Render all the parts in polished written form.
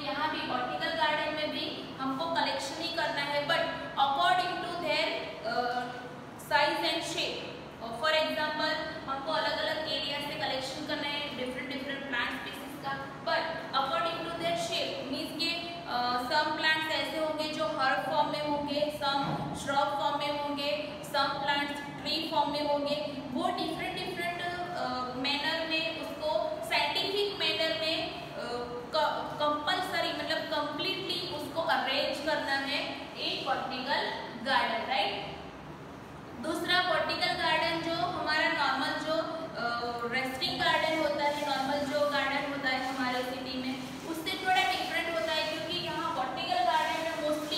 यहाँ भी botanical garden में भी हमको कलेक्शन ही करना है, but according to their size and shape. For example हमको अलग अलग एरिया से कलेक्शन करना है डिफरेंट डिफरेंट प्लांट स्पीसीज का, but according to their shape means के सम प्लांट्स ऐसे होंगे जो हर्ब फॉर्म में होंगे, सम श्रब फॉर्म में होंगे, सम प्लांट्स ट्री फॉर्म में होंगे। वो डिफरेंट डिफरेंट मैनर में उसको साइंटिफिक मैनर में कंपल्सरी मतलब कंप्लीटली उसको अरेंज करना है एक बॉटनिकल गार्डन, राइट। दूसरा बॉटनिकल गार्डन जो हमारा नॉर्मल जो रेस्टिंग गार्डन होता है, नॉर्मल जो गार्डन होता है हमारे सिटी में, उससे थोड़ा डिफरेंट होता है, क्योंकि यहाँ बॉटनिकल गार्डन में मोस्टली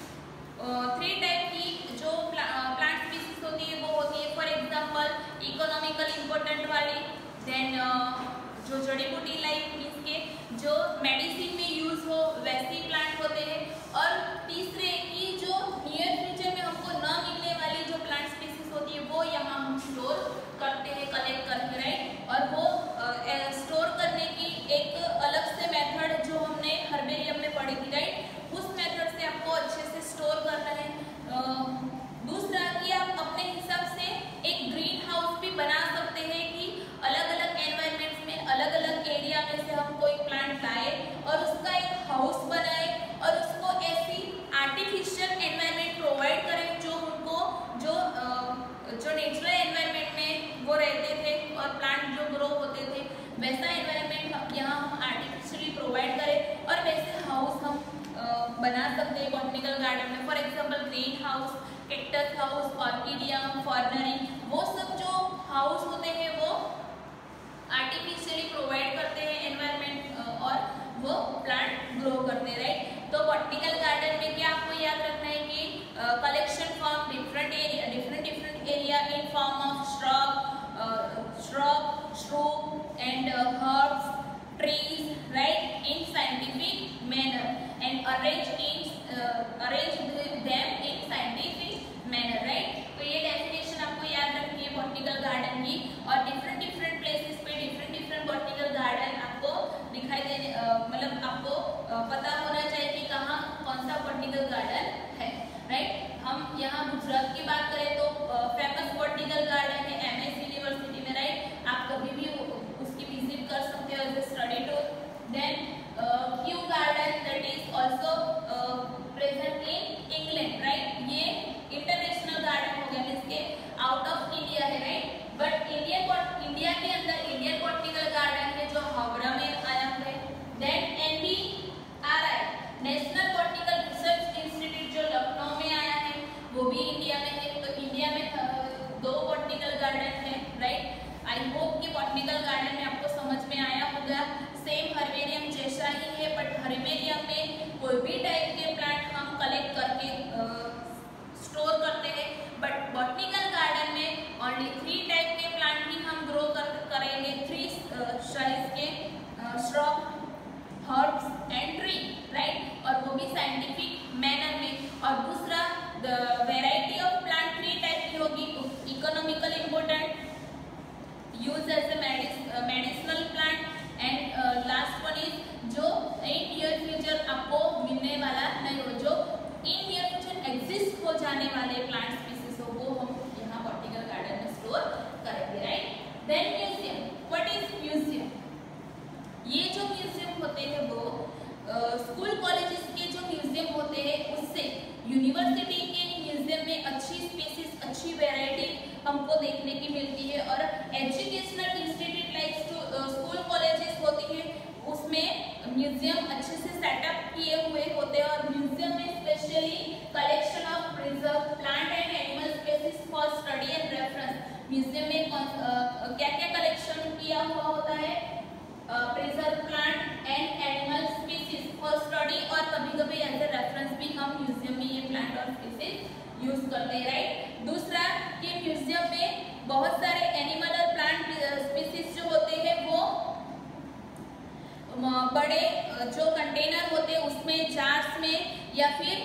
3 टाइप की जो प्लांट स्पीसीज होती है वो होती है। फॉर एग्जांपल इकोनॉमिकल इम्पोर्टेंट वाली, देन जो जड़ी बूटी लाइक मीन्स के जो मेडिसिन में यूज हो वैसी प्लांट होते हैं, और तीसरे की जो नियर फ्यूचर में हमको न मिलने वाली जो प्लांट स्पीसीज होती है वो यहाँ हम स्टोर करते हैं कलेक्ट करके, राइट। और वो स्टोर करने की एक अलग से मेथड जो हमने हर्बेरियम में पढ़ी थी, राइट, उस मेथड से आपको अच्छे से स्टोर करना है। दूसरा कि आप अपने हिसाब से एक ग्रीन हाउस भी बना सकते हैं कि अलग अलग एनवायरमेंट्स में अलग अलग एरिया में से हम कोई प्लांट लाए और उसका एक हाउस बनाए और उसको ऐसी आर्टिफिशियल एनवायरमेंट प्रोवाइड करें जो उनको जो नेचुरल एनवायरमेंट में वो रहते थे और प्लांट जो ग्रो होते थे वैसा एनवायरमेंट यहाँ हम आर्टिफिशियली प्रोवाइड करें और वैसे हाउस हम बना सकते हैं बॉटनिकल गार्डन में। For example green house, cactus house, orchidarium, fernery, वो सब जो हाउस होते हैं वो आर्टिफिशियली प्रोवाइड करते हैं एनवायरमेंट और वो प्लांट ग्रो करते हैं, राइट। तो बॉटनिकल गार्डन में क्या आपको याद रखना है कि collection from different area in form of shrub and herbs, trees, right, in scientific manner and arrange them in scientific manner, right। तो ये डेफिनेशन आपको याद रखनी है बॉटनिकल गार्डन की, और डिफरेंट प्लेसेस पे डिफरेंट बॉटनिकल गार्डन आपको दिखाई देने मतलब आपको पता होना चाहिए कि कहाँ कौन सा बॉटनिकल गार्डन है, राइट। हम यहाँ गुजरात की बात करें तो फेमस बॉटनिकल गार्डन है MS यूनिवर्सिटी में, राइट। आप कभी भी उसकी विजिट कर सकते हो as a study tour. Then Kew garden that is also present in England, right. ये इंटरनेशनल गार्डन हो गया, मीन्स के आउट ऑफ इंडिया है, राइट। बट इंडिया के अंदर इंडियन बॉटनिकल गार्डन है जो हावड़ा में आया है। Then NBRI national botanical research institute जो लखनऊ में आया है वो भी इंडिया में है। तो इंडिया में 2 बॉटनिकल गार्डन है, राइट। आई होप कि बॉटनिकल गार्डन में आपको समझ में आया होगा। सेम हर्बेरियम जैसा ही है, बट हर्बेरियम में कोई भी टाइप के प्लांट हम कलेक्ट करके स्टोर करते हैं, बट बॉटनिकल गार्डन में ओनली 3 टाइप के प्लांट ही हम ग्रो करेंगे, 3 साइज के shrub, herbs and tree, right, और वो भी साइंटिफिक मैनर में। और दूसरा वेराइटी ऑफ प्लांट 3 टाइप की होगी, economical important, use as a medicinal plant, and last one is जो इन नियर फ्यूचर आपको मिलने वाला नहीं हो, जो इन नियर फ्यूचर एग्जिस्ट हो जाने वाले प्लांट स्पीसीज हो वो हम यहाँ बॉटनिकल गार्डन में स्टोर करेंगे, right. Then museum, what is museum? ये जो म्यूजियम होते हैं वो स्कूल कॉलेजेस के जो म्यूजियम होते हैं उससे यूनिवर्सिटी के म्यूजियम में अच्छी स्पीसीज, अच्छी वैरायटी हमको देखने की मिलती है। और educational institute like school colleges होती है उसमें म्यूजियम अच्छे से सेटअप किए हुए होते हैं, और म्यूजियम में specially collection of preserve plant and animal species for study and reference. Museum में क्या क्या कलेक्शन किया हुआ होता है? Preserve plant and animal species for study, और कभी कभी एज ए रेफरेंस भी हम म्यूजियम में ये प्लांट और स्पीसीज यूज करते हैं, राइट। दूसरा कि म्यूजियम में बहुत सारे एनिमल और प्लांट स्पीसीज जो होते हैं वो बड़े जो कंटेनर होते हैं उसमें, जार्स में, या फिर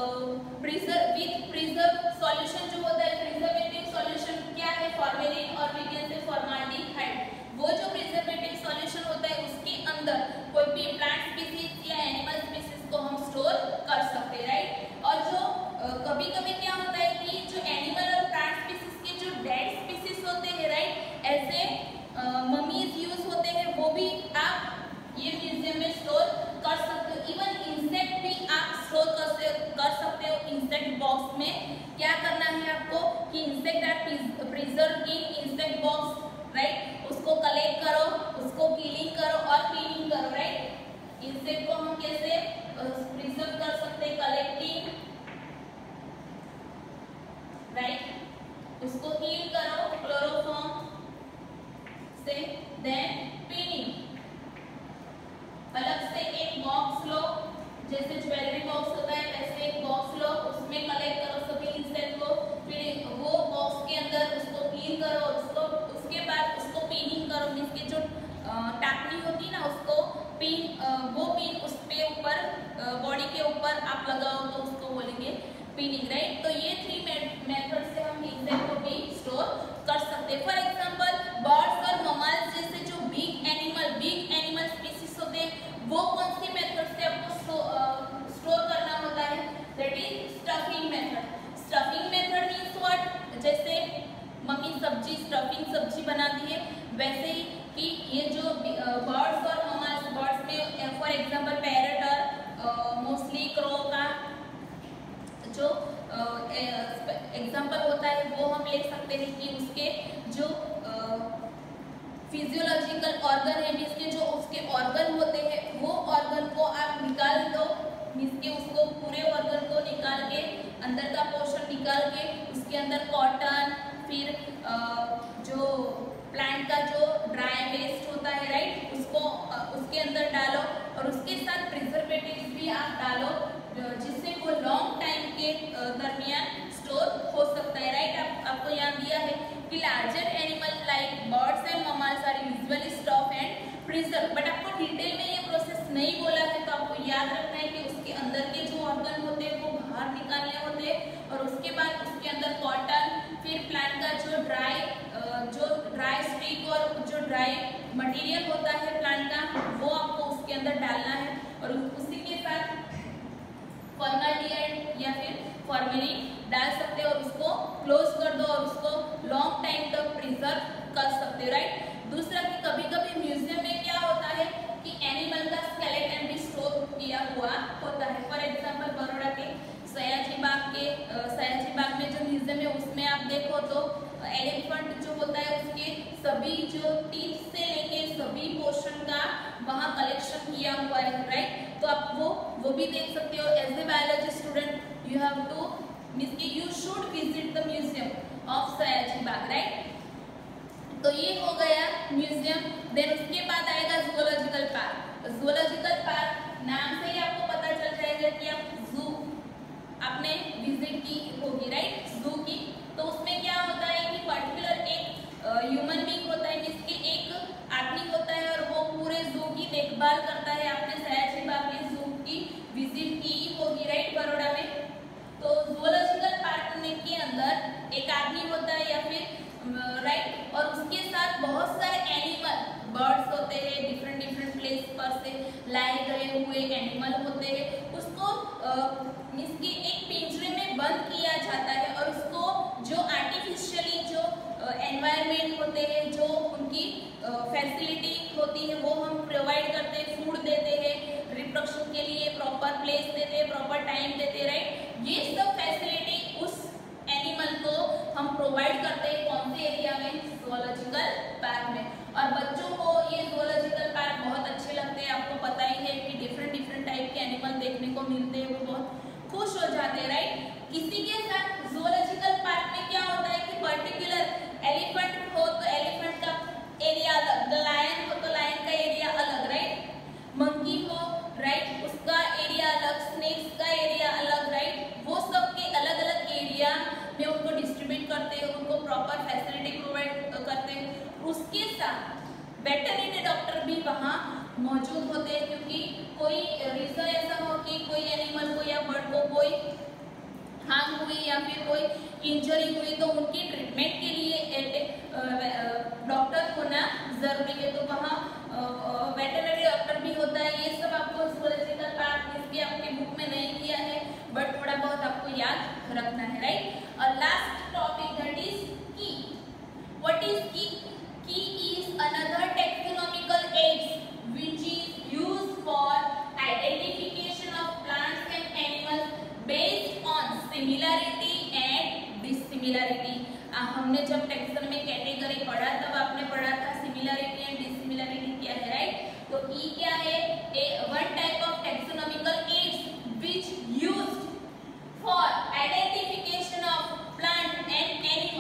प्रिजर्व सॉल्यूशन जो होता है, प्रिजर्वेटिव सॉल्यूशन क्या है? फॉर्मेलिन और वी कैन से फॉर्माल्डिहाइड। वो जो प्रिजर्वेटिव सॉल्यूशन होता है उसके अंदर कोई भी प्लांट स्पीसीज या एनिमल उसको हील करो क्लोरोफॉर्म से। देन पिनिंग, अलग से एक बॉक्स लो, जैसे ज्वेलरी बॉक्स होता है वैसे एक बॉक्स लो, उसमें कलेक्ट करो सभी इंसेक्ट को, फिर वो बॉक्स के अंदर उसको हील करो, उसके बाद उसको पिनिंग करो, मीन्स की जो टाकनी होती है ना उसको वो पिन उस पे ऊपर बॉडी के ऊपर आप लगाओ तो उसको बोलेंगे पिनिंग, राइट। तो ये 3 मेथड से हम इंसेक्ट को भी स्टोर कर सकते हैं। फॉर एग्जांपल बर्ड्स और ममाल्स जैसे जो बिग एनिमल स्पीसीज होते हैं वो कौन सी मेथड से आपको स्टोर करना होता है, that is stuffing method. Stuffing method means what, जैसे मम्मी स्टफिंग सब्जी बनाती है वैसे ही कि ये जो बर्ड्स और ममाल्स, बर्ड्स में फॉर एग्जांपल पैरट और मोस्टली क्रो का जो एग्जांपल होता है वो हम ले सकते हैं कि उसके जो फिजियोलॉजिकल ऑर्गन है, मीन्स के जो उसके ऑर्गन होते हैं वो ऑर्गन को आप निकाल दो, मीन्स के उसको पूरे ऑर्गन को निकाल के अंदर का पोर्शन निकाल के उसके अंदर कॉटन, फिर जो प्लांट का जो ड्राई वेस्ट होता है, राइट, उसको उसके अंदर डालो और उसके साथ प्रिजर्वेटिव्स भी आप डालो जिससे वो लॉन्ग टाइम के दरमियान स्टोर हो सकता है, राइट। आपको यहाँ दिया है कि larger animal like birds and mammals are usually stop and preserve, but आपको डिटेल में ये प्रोसेस नहीं बोला है तो आपको याद रखना है कि उसके अंदर के जो ऑर्गन होते हैं वो बाहर निकालने होते हैं और उसके बाद उसके अंदर कॉटन, फिर प्लांट का जो ड्राई स्टिक और जो ड्राई मटेरियल होता है प्लांट का वो आपको उसके अंदर डालना है और उसी के साथ फॉर्माल्डिहाइड या फिर फॉर्मेलिन डाल सकते हो और उसको क्लोज कर दो और उसको लॉन्ग टाइम तक प्रिजर्व कर सकते हो, राइट। दूसरा कि कभी कभी म्यूजियम में क्या होता है कि एनिमल का स्केलेटन भी स्टोर किया हुआ होता है। फॉर एग्जांपल बड़ौदा के सयाजी बाग में जो म्यूजियम है उसमें आप देखो तो एलिफेंट जो होता है उसके सभी जो टीथ से लेके सभी पोर्शन का वहाँ कलेक्शन किया हुआ है, राइट। तो आप वो भी देख सकते हो। As a biology student you have to means कि you should visit the museum of Sayaji Baug, right. तो ये हो गया म्यूजियम। देन उसके बाद आएगा जूलॉजिकल पार्क। जूलॉजिकल पार्क नाम से ही आपको पता चल जाएगा कि आप जू आपने विजिट की होगी, राइट, जू की। तो उसमें क्या होता है कि पर्टिकुलर एक ह्यूमन बीइंग होता है जिसके एक आदमी होता है और वो पूरे जू की देखभाल करता है। आपने सयाजी बाग में जू की विजिट की होगी, राइट, बड़ौदा में। तो जूलॉजिकल पार्क के अंदर एक आदमी होता है या फिर राइट और उसके साथ बहुत सारे एनिमल बर्ड्स होते हैं, डिफरेंट प्लेस पर से लाए गए हुए एनिमल होते हैं। उसको मींस कि एक पिंजरे में बंद किया जाता है और उसको जो आर्टिफिशियली जो एनवायरनमेंट होते हैं, जो उनकी फैसिलिटी होती है वो हम प्रोवाइड करते हैं, फूड देते हैं, रिप्रोडक्शन के लिए प्रॉपर प्लेस देते हैं, प्रॉपर टाइम देते हैं, राइट। ये सब फैसिलिटी उस एनिमल को हम प्रोवाइड करते हैं कौन से एरिया में, जूलॉजिकल पार्क में। और बच्चों को ये जूलॉजिकल पार्क बहुत अच्छे लगते हैं। आपको पता ही है कि डिफरेंट टाइप के एनिमल देखने को मिलते हैं, वो बहुत खुश हो जाते हैं, राइट। किसी के साथ जूलॉजिकल पार्क में क्या होता है कि पर्टिकुलर एलिफेंट हो तो एलिफेंट का एरिया अलग, लायन हो तो लायन का एरिया अलग, राइट, मंकी हो, राइट, उसका एरिया अलग, स्नेक्स का एरिया अलग, राइट। वो सब के अलग अलग एरिया में उनको डिस्ट्रीब्यूट करते हैं, उनको प्रॉपर फैसिलिटी प्रोवाइड करते हैं। उसके साथ वेटरनरी डॉक्टर भी वहाँ मौजूद होते हैं क्योंकि कोई रीजन ऐसा हो कि कोई एनिमल को या बर्ड को कोई हार्म हुई या फिर कोई इंजरी हुई तो उनकी ट्रीटमेंट के लिए डॉक्टर होना जरूरी है। तो वहाँ वेटरनरी डॉक्टर भी होता है। ये सब आपको जूलॉजिकल पार्क इसके आपके बुक में नहीं दिया है बट थोड़ा बहुत आपको याद रखना है, राइट। और last topic that is key. What is key? Key is another taxonomical aids which is used for identification of plants and animals based on similarity and dissimilarity। हमने जब टेक्सोनॉमी कैटेगरी पढ़ा तब आपने पढ़ा था सिमिलरिटी एंड डिसिमिलरिटी क्या है, right. तो ई क्या है? One type of taxonomical aids which used for identification of plant and animal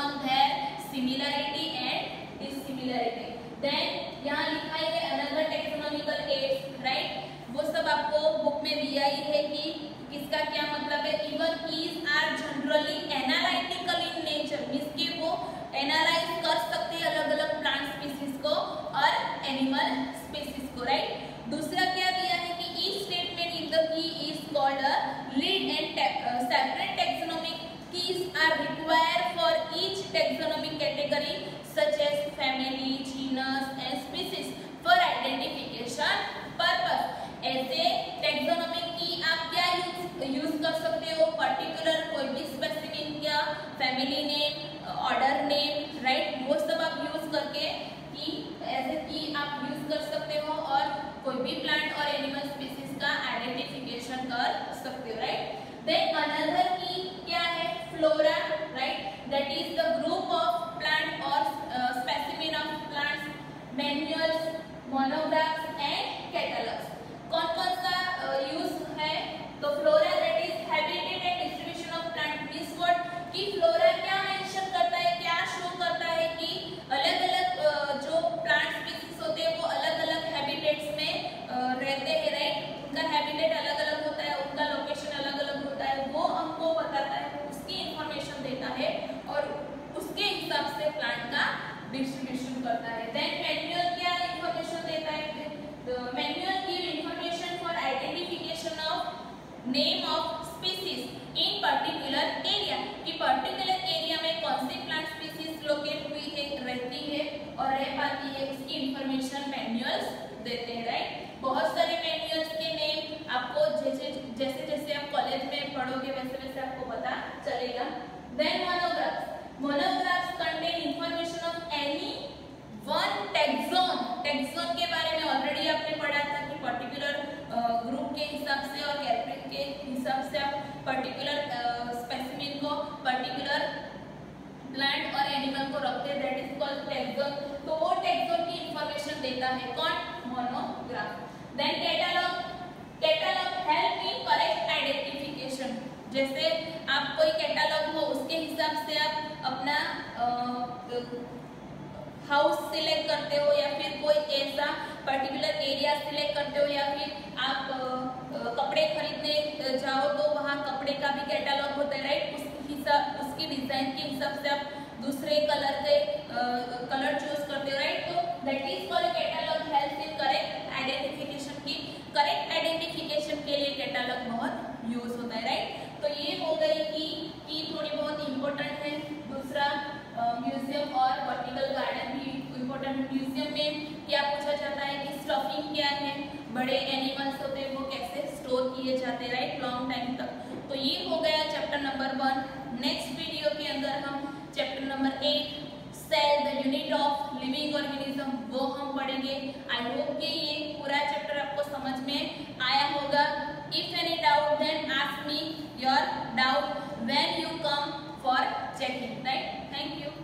on their similarity and dissimilarity. Then यहाँ लिखा है अनदर टेक्सोनॉमिकल एड्स, राइट, वो सब आपको बुक में दिया ही है कि किसका क्या मतलब है। Even keys are generally analytical in nature, means कि वो एनालाइज कर सकते हैं अलग अलग प्लांट स्पीसीज को और एनिमल स्पीसीज को, राइट। दूसरा क्या दिया है कि each statement in the key is called a lead and separate taxonomic keys are required for each taxonomic category such as family, genus and species for identification purpose. ऐसे taxonomic key आप क्या use कर सकते हो, particular कोई भी specific या family name, order name, right, वो सब आप यूज करके की ऐसे की आप यूज कर सकते हो और कोई भी प्लांट और एनिमल स्पीसीज का आइडेंटिफिकेशन कर सकते हो, राइट। देन अनदर की क्या है, flora, right, that is the group of plant और specimen of plants, manuals, monographs and catalogues. कौन कौन सा यूज है, तो flora that is habitat and distribution of plant, means what कि फ्लोरा क्या मेंशन करता है, क्या शो करता है कि अलग अलग जो प्लांट स्पीसीज होते हैं वो अलग अलग हैबिटेट्स में रहते हैं, राइट, उनका हैबिटेट अलग अलग होता है, उनका लोकेशन अलग अलग होता है, वो हमको बताता है, उसकी इंफॉर्मेशन देता है और उसके हिसाब से प्लांट का डिस्ट्रीब्यूशन करता है। देन मैन्युअल क्या इंफॉर्मेशन देता है, manual give information for identification of name of species in particular area, कि पर्टिकुलर एरिया में कौन सी प्लांट स्पीसीज लोकेट हुई है, रहती है और रह पाती है, उसकी इंफॉर्मेशन मैन्युअल्स देते हैं, राइट। बहुत सारे मैन्युअल्स के नेम आपको जैसे जैसे आप कॉलेज में पढ़ोगे वैसे वैसे आपको पता चलेगा। Then monographs, monographs contain information of any one taxon, taxon के बारे में ऑलरेडी आपने पढ़ा था कि पर्टिकुलर ग्रुप के हिसाब से और कैटेगरी के हिसाब से आप पर्टिकुलर स्पेसिमेन को, पर्टिकुलर प्लांट और एनिमल को रखते हैं, दैट इज कॉल्ड टैक्सोन। तो वो टैक्सोन की इंफॉर्मेशन देता है कौन, monograph. Then catalogue, catalogue help in correct identification, जैसे आप कोई कैटलॉग हो उसके हिसाब से आप अपना हाउस सिलेक्ट करते हो या फिर कोई ऐसा पर्टिकुलर एरिया सिलेक्ट करते हो या फिर आप कपड़े खरीदने जाओ तो वहाँ कपड़े का भी कैटलॉग होता है, राइट, उसकी डिजाइन के हिसाब से आप दूसरे कलर के कलर चूज करते हो, राइट। तो that is called catalogue help in correct identification की, करेक्ट आइडेंटिफिकेशन के लिए कैटलॉग बहुत यूज होता है, राइट। तो ये हो गई कि थोड़ी बहुत इम्पोर्टेंट है। दूसरा म्यूजियम और बॉटनिकल गार्डन भी इम्पोर्टेंट है। म्यूजियम में क्या पूछा जाता है कि स्टफिंग क्या है, बड़े एनिमल्स होते हैं वो कैसे स्टोर किए जाते हैं, राइट, लॉन्ग टाइम तक। तो ये हो गया चैप्टर नंबर 1। नेक्स्ट वीडियो के अंदर हम chapter number 8 cell the unit of living organism वो हम पढ़ेंगे। आई होप कि ये पूरा चैप्टर आपको समझ में आया होगा। If any doubt then ask me your doubt when you come for checking, right? Thank you.